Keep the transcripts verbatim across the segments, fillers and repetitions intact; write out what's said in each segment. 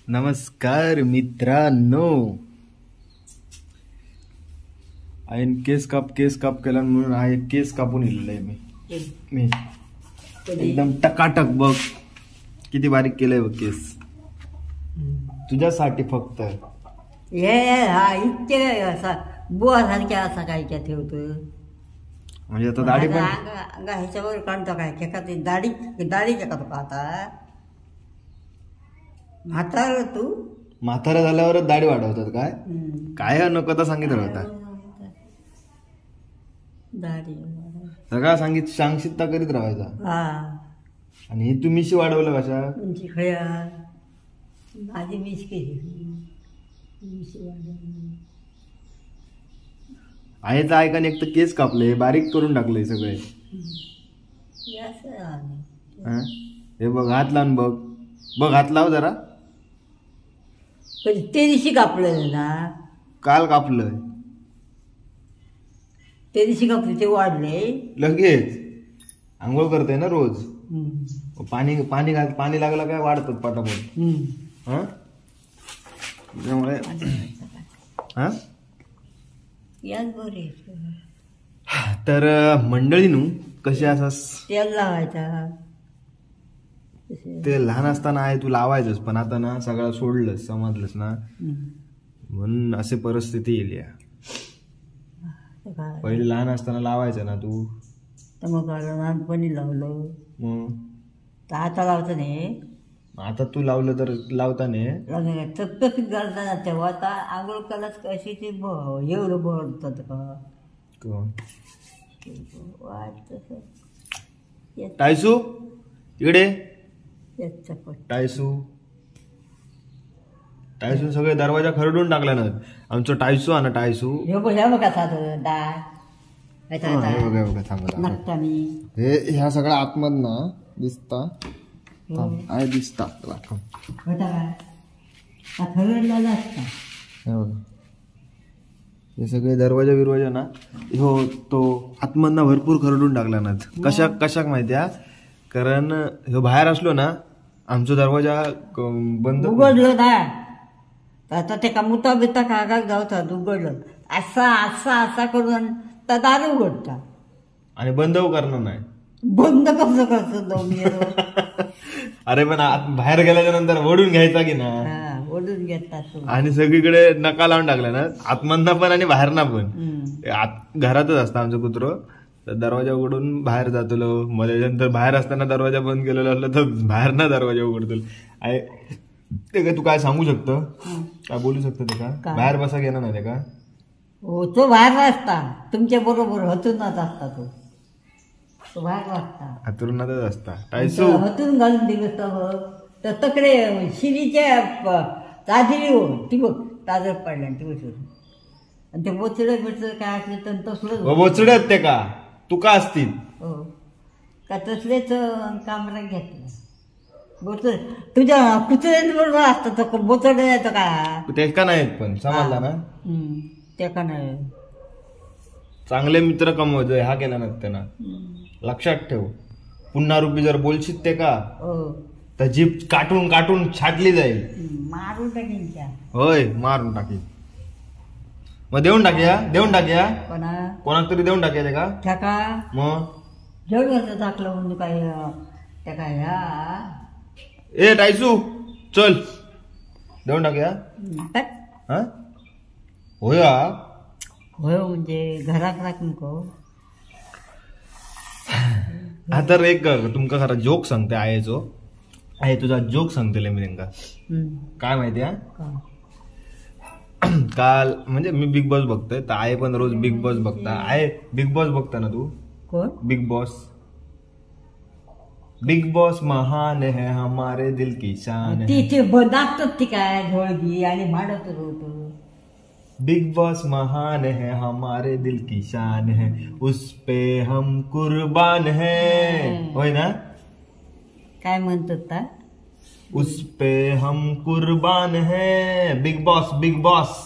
नमस्कार मित्रांनो. आईन केस काप केस काप केला म्हणून हा एक केस कापून इलेला मी मी एकदम टकाटक बघ किती बारीक केलंय बघ केस तुझ्यासाठी फक्त. हे हा इतके असा बुवा सारख्या असा काय क्या ठेवतो म्हणजे आता दाढी पण अंगा ह्याच्यावर काढतो काय खेका ते दाढी दाढी खेका तो आता म्हातार तू म्हातारा झाल्यावरच दाढी वाढवतात काय काय नको तर सांगितलं होता दाढी सगळा सांगित सांगशीत करीत राहायचा. हा आणि तू मिशी वाढवलं कशा तुमची खया माझी मिश केली मिशी वाढवली आईचं ऐका एक तर केस कापले बारीक करून टाकले सगळे. हे बघ हात लावून बघ बघ हात लाव जरा. ते दिवशी कापलं ना काल कापलंय ते दिवशी कापले ते वाढले लगेच. आंघोळ करते ना रोज पाणी पाणी घाल पाणी लागलं काय वाढतात पटापट. हा त्यामुळे हा याच बरे तर मंडळीनू कशी असास तेल लावायचा ते लहान असताना आहे तू लावायचंच पण आता ना सगळं सोडलंस समजलंस ना म्हणून असे परिस्थिती येईल. पहिले लहान असताना लावायचं ना तू तर मग लहानपणी लावलं मग आता लावतं नाही. आता तू लावलं तर लावता नाही तकतकीत घालताना तेव्हा आता आंघोळ कलाच कशी ते एवढं बळतात का टायसू इकडे चपट टायसू टायसू सगळे दरवाजा खरडून टाकला ना आमचं टायसू आणि टायसू हे बघा साधं डाळ बघा बघा थांबा हे ह्या सगळ्या आतमध ना दिसता आहे दिसता हे सगळे दरवाजा बिरवाजा ना हो तो आतमधना भरपूर खरडून टाकला ना. कशाक कशाक माहित्या कारण ह्यो बाहेर असलो ना आमचा दरवाजा बंद उघडलो ना आता ते का मुता बिता कागाक जावतात उघडलं असा असा असा करून तर दार उघडता आणि बंद करणार नाही. बंद कसं करतो अरे पण बाहेर गेल्याच्या नंतर ओढून घ्यायचा की ना ओढून घेतात आणि सगळीकडे नका लावून टाकला ना आतमधना पण आणि बाहेरना पण. घरातच असतं आमचं कुत्रो तर दरवाजा उघडून बाहेर जातलो मध्ये नंतर बाहेर असताना दरवाजा बंद केलेला असला तर बाहेर ना दरवाजा उघडतो. ते काय तू काय सांगू शकतो काय बोलू शकतो ते का बाहेर बसा गेला ना ते का हो तो बाहेर असता तुमच्या बरोबर हतूनच असता तो तो बाहेर असता हतूनच असता. टायसू हतून घालून दिलं तर तकडे शिरीच्या ताजरी हो ती बघ ताजर पडल्या ती बसून आणि ते बोचडं बिचडं काय असले तर तसलं बोचडे ते का तू का असतील हो का तसलेच कामरा घेतलं बोचड तुझ्या कुत्र्याच बरोबर असतं तो बोचड येतं का ते का नाहीत पण समजला ना ते का नाही चांगले मित्र कमवायचं हा केला ना त्यांना लक्षात ठेव. पुन्हा रुपी जर बोलशील ते का तर जीप काटून काटून छाटली जाईल. मारून टाकीन त्या होय मारून टाकी मग देऊन टाकूया देऊन टाकूया कोणा कोणाक तरी देऊन टाकूया ते का ठेका मग जेवढं टाकलं म्हणजे काय त्या काय ए टायसू चल देऊन टाकूया हा होय होय म्हणजे घरात राख नको. हा तर एक तुमका खरा जोक सांगते आयचो आहे तुझा जोक सांगते मी त्यांना काय माहितीये काल म्हणजे मी बिग बॉस बघतोय तर आहे पण रोज बिग बॉस बघता आहे बिग बॉस बघता ना तू कोण बिग बॉस बिग बॉस महान है हमारे दिल की शान तिथे बनागतात ती काय ढोळगी आणि भांडत होतो. बिग बॉस महान है हमारे दिल की शान है उस पे हम कुर्बान है होय ना काय म्हणतात उस पे हम कुर्बान है बिग बॉस बिग बॉस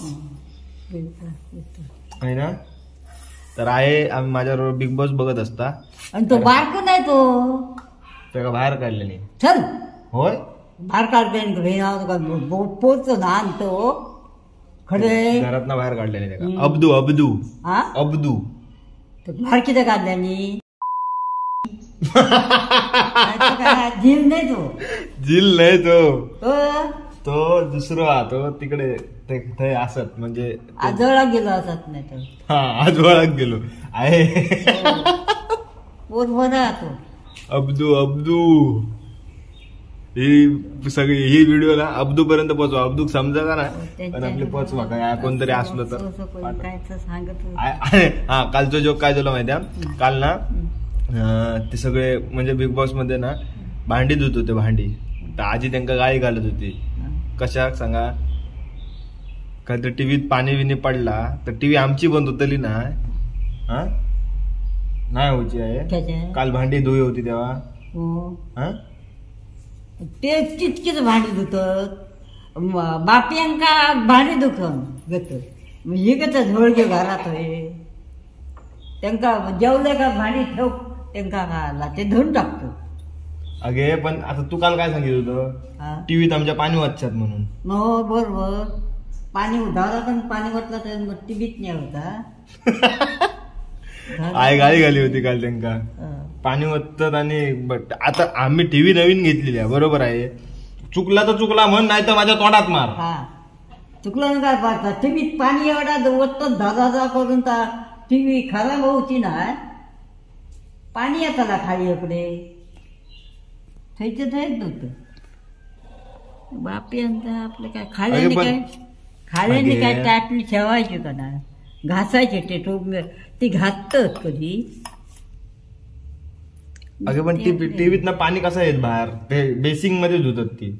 आहे ना. तर आहे आम्ही माझ्याबरोबर बिग बॉस बघत असता आणि तो बारको नाही तो त्याला बाहेर काढले नाही चल होय भार काढल्याने भेना तुका पोच ना तो खडे घरात ना बाहेर काढल्याने त्याका अब्दू अब्दू हा अब्दू भार किती काढल्यानी झील नाही तो झील नाही तो तो तो दुसरो हा तो तिकडे थंय असत म्हणजे आजोळा गेलो असत नाही तो हा आजोळाक गेलो आहे पोट बरा तो अब्दू अब्दू ही सगळी ही व्हिडिओ ना अब्दू पर्यंत पोहोचवा अब्दूक समजा का ना पण आपले पोहोचवा काय कोणतरी असलो तर हा कालचा जोक काय झालं माहिती काल ना ते सगळे म्हणजे बिग बॉस मध्ये ना भांडी धुत होते भांडी तर आजी त्यांना गाळी घालत होती कशाक सांगा काहीतरी टीव्हीत पाणी विणी पडला तर टीव्ही आमची बंद होतली ना हा नाही होची आहे काल भांडी धुई होती तेव्हा हा ते तितकीच भांडी धुतात बापयांका भांडी दुखन घेत म्हणजे कसं झोळगे घरात होय त्यांका जेवले का भांडी ठेव त्यांका खायला ते धुवून टाकतो अगे पण आता तू काल काय सांगित होतं टीव्हीत आमच्या पाणी वाचतात म्हणून हो बरोबर पाणी उधावला पण पाणी वाटलं तर मग टीव्हीत नाही होता आई गाळी घाली होती काल त्यांका पाणी वाचतात आणि बट आता आम्ही टीव्ही नवीन घेतलेली आहे बरोबर आहे चुकला तर चुकला म्हण नाही तर माझ्या तोंडात मार हा चुकलं काय पाहता टीव्हीत पाणी एवढा वतत धादा करून ता टीव्ही खराब होती ना पाणी येताला खाली इकडे थैचे थैच नव्हतं बापी आपलं काय खाल्याने काय खाल्याने काय टाटली ठेवायची का ना घासायचे ते टोप ती घासतात कधी अगे पण ती टीव्हीत ना पाणी कसं येत बाहेर ते बेसिंग मध्ये धुतात ती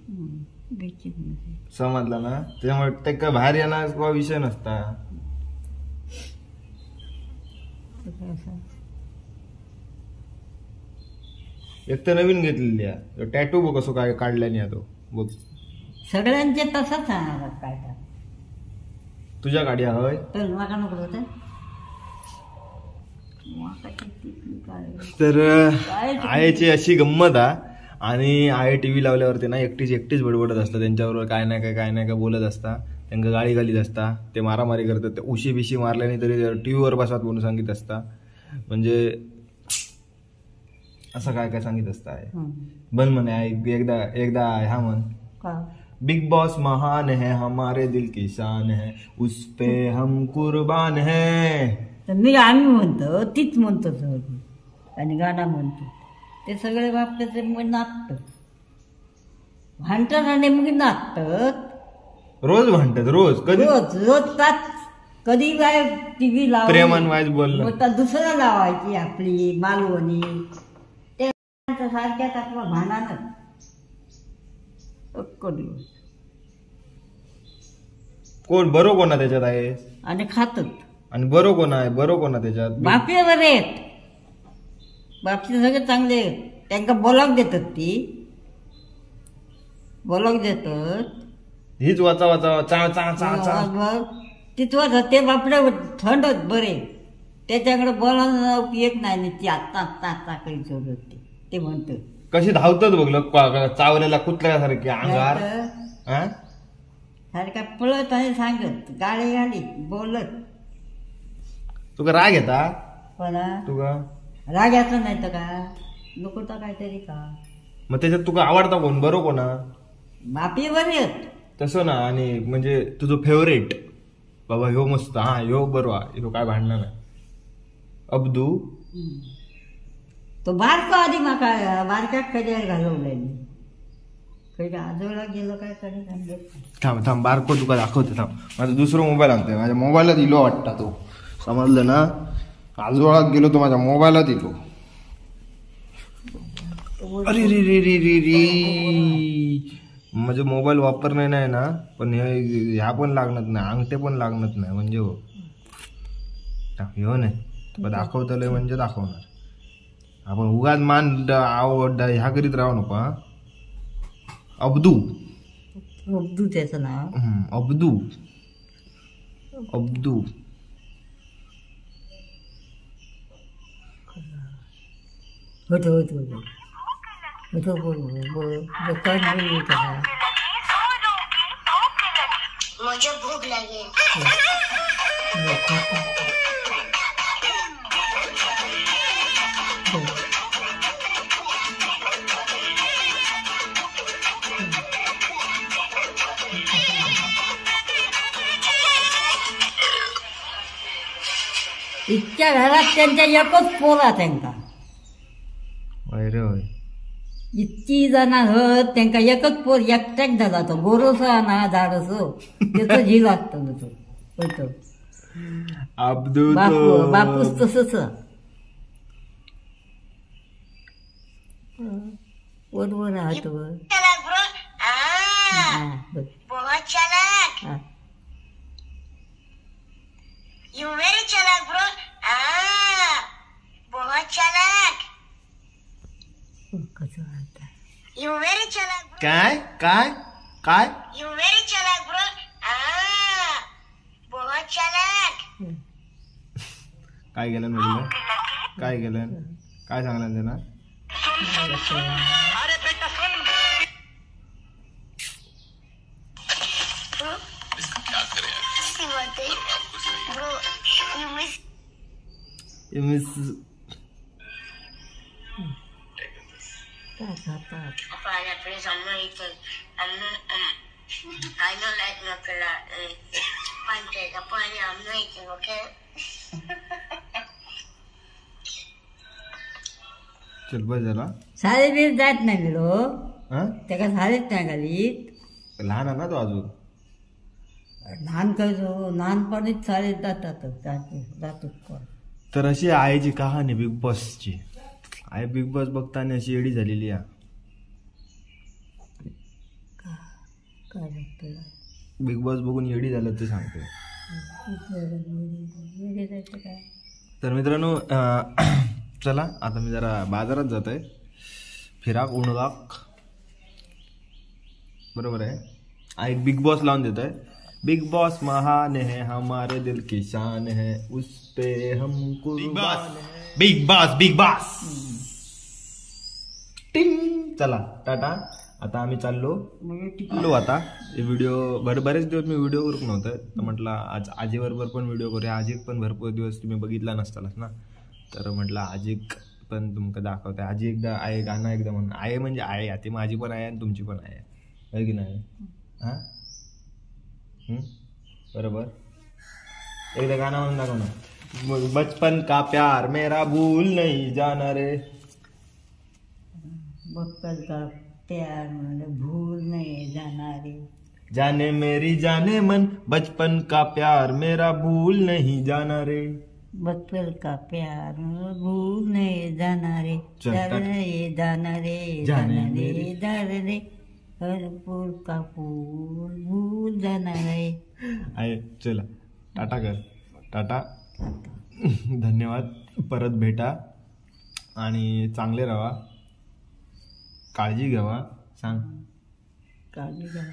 समजलं ना त्याच्यामुळे ते काय बाहेर येणार विषय नसता एक तर नवीन घेतलेली आहे टॅटू बघ कसं काय काढल्याने तो बघ सगळ्यांचे तसंच सांगणार काय तुझ्या गाडी हवय तर माका नको होतं तर आईची अशी गंमत आ आणि आई टीव्ही लावल्यावरती ना एकटीच एकटीच बडबडत असतात त्यांच्याबरोबर काय नाही काय काय नाही काय बोलत असता त्यांना गाळी घालीत असता ते मारामारी करतात ते उशी बिशी मारल्याने तरी टीव्हीवर बसत म्हणून सांगित असता म्हणजे असं काय काय सांगित असता आहे बन म्हणे एकदा एकदा ह्या म्हण बिग बॉस महान है हमारे दिल की शान है उस पे हम कुर्बान है मी आम्ही म्हणतो तीच म्हणतो आणि गाणं म्हणतो ते सगळे बापल्याचे मग नाचत भांडतात आणि मग नाचतात रोज भांडतात रोज कधी रोज रोज ताच कधी काय टीव्ही लाव प्रेमान वाईज बोललं दुसरं लावायची आपली मालवणी ते सारख्याच आपलं भांडणच कोण बरो कोणा त्याच्यात आहे आणि खातात आणि बरो कोण आहे बरो कोणा त्याच्यात बापे बरे आहेत बापचे सगळे चांगले आहेत त्यांना बोलाक देतात ती बोलाक देतात हीच वाचा वाचा चा चा चा चा तिथं ते बापडे थंडच बरे त्याच्याकडे बोलायला एक नाही ती आत्ता आत्ता आत्ता काही सोडत ते म्हणतात कशी धावतात बघ चावलेला कुठल्यासारखी अंगार सारखा पळत आणि सांगत गाडी गाडी बोलत तुका राग येता मला तुका राग याचा नाही तर का नको तर काहीतरी का मग त्याच्यात तुका आवडता कोण बरो कोणा बापी बरे आहेत तसं ना आणि म्हणजे तुझं फेवरेट बाबा ह्यो मस्त हा ह्यो बरो ह्यो काय भांडणार नाही अब्दू तो बारका आधी माका बारक्यात कधी घालवलेली कधी आजोळा गेलो काय कधी थांब थांब बारको तुका दाखवते थांब माझा दुसरा मोबाईल आणतोय माझ्या मोबाईलात इलो वाटता तो समजलं ना आजोळात गेलो तो माझ्या मोबाईलात इलो अरे रे रे रे रे रे म्हणजे मोबाईल वापरणे नाही ना पण ह्या पण लागणार नाही अंगठे पण लागणार नाही म्हणजे हो ह्यो नाही तुला दाखवतलंय म्हणजे दाखवणार आपण उगाच मान आवड ह्या करीत राहू नको हा अब्दू अब्दू त्याचं नाव अब्दू अब्दू होत होत होत तो बोल बोल जो कण बोल कसा मुझे भूख लगी इतक्या घरात त्यांच्या एकच पोरा त्यांका होय रे होय इतकी जणां हत त्यांका एकच पोर एकट्याक झाला तो गोरोसा ना झाडसो त्याचं झील असतं तो होतो अब्दू बापू बापूस तसंच वर वर राहतो वर चालाक ब्रो हा, हाँ बघ. बहुत चालाक हा. यू वेरी चालाक ब्रो हाँ बहुत चालाक कसं राहतं यू वेरी चालाक ब्रो काय काय काय यू वेरी चालाक ब्रो हाँ बहुत चालाक काय केलं म्हटलं काय केलं काय सांगलं त्यांना अरे बेटा सुन ब्रो यू मिस मिस काय खातात Father, please, I'm not eating. I'm not, um, I don't like Nutella. Uh, pancake, apparently I'm not eating, okay? चल बस झाला साडे बीर जात नाही लो हा त्याका साडेच नाही घालीत लहान आहे ना तो अजून लहान करतो लहानपणीच साडे जातात जातो कोण तर अशी आईची कहाणी बिग बॉसची आई बिग बॉस बघताना अशी एडी झालेली आहे काय लागतं बिग बॉस बघून एडी झालं ते सांगते काय तर मित्रांनो अं, चला आता मी जरा बाजारात जात आहे फिराक उणगाक बरोबर आहे आई बिग बॉस लावून देत आहे बिग बॉस महान है हमारे दिल की शान है उस पे हम कुर्बान है बिग बॉस बिग बॉस टिंग चला टाटा आता आम्ही चाललो चाललो आता व्हिडिओ भर बरेच दिवस मी व्हिडिओ करून नव्हतं तर म्हटलं आज आजीबरोबर पण व्हिडिओ करूया आजीक पण भरपूर दिवस तुम्ही बघितला नसतालच ना तर म्हटलं आजीक पण तुमका दाखवते आजी एकदा आहे गाणं एकदा म्हणून आहे म्हणजे आहे आता माझी पण आहे आणि तुमची पण आहे आहे की नाही हां बरोबर एकदा गाणं म्हणून दाखव ना बचपन का प्यार मेरा भूल नहीं जाना रे बक्कल का प्यार म्हणजे भूल नाही जाणारे जाने मेरी जाने मन बचपन का प्यार मेरा भूल नहीं जाना रे बक्कल का प्यार भूल नहीं जाणारे चल, टाक. जाणारे जाणारे जाने जाणारे जाणारे हर फूल का फूल भूल जाणारे आहे चला टाटा कर टाटा धन्यवाद परत भेटा आणि चांगले राहा काळजी घ्यावा सांग काळजी घ्या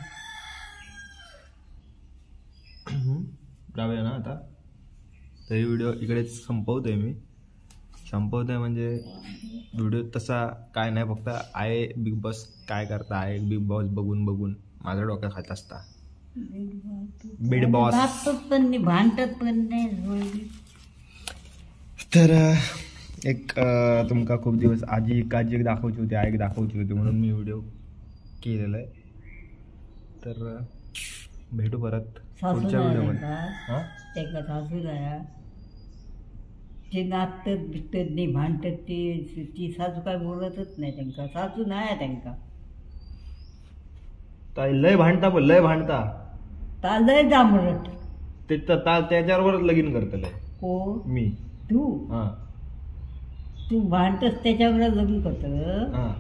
जाऊया ना आता तरी व्हिडिओ इकडेच संपवतोय मी संपवतोय म्हणजे व्हिडिओ तसा काय नाही फक्त आहे बिग बॉस काय करता आहे बिग बॉस बघून बघून माझ्या डोक्यात खात असता बिग बॉस भागतात पण नाही भांडतात पण नाही तर एक अं, तुमका खूप दिवस आजी आजी एक दाखवची होती आई एक दाखवची होती म्हणून मी व्हिडिओ केलेला आहे तर अं, भेटू परत पुढच्या व्हिडिओमध्ये हां त्याला सासू राया ते नाचतात बिकतात नाही भांडतात ते ती सासू काय बोलतच नाही त्यांका सासू नाही त्यांका ताई लय भांडता पण लय भांडता ता लय जांभरट ते तर ता- त्याच्यावरच लगीन करतलंय को मी तू हां तू भांडतस त्याच्यावर लग्न करत हां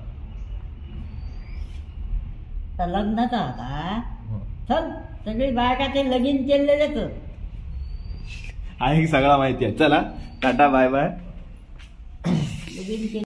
लग्नाचा आता हां चल सगळी बायका ते लगीन केलेलेच आहे सगळा माहिती आहे चला टाटा बाय बाय लगीन केले